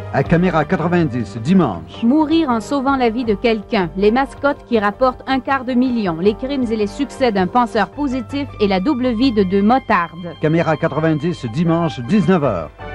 À Caméra 90, dimanche. Mourir en sauvant la vie de quelqu'un, les mascottes qui rapportent $250 000, les crimes et les succès d'un penseur positif et la double vie de deux motardes. Caméra 90, dimanche, 19h.